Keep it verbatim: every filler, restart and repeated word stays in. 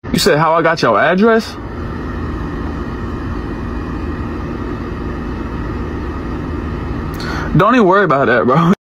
You said how I got your address? Don't even worry about that, bro.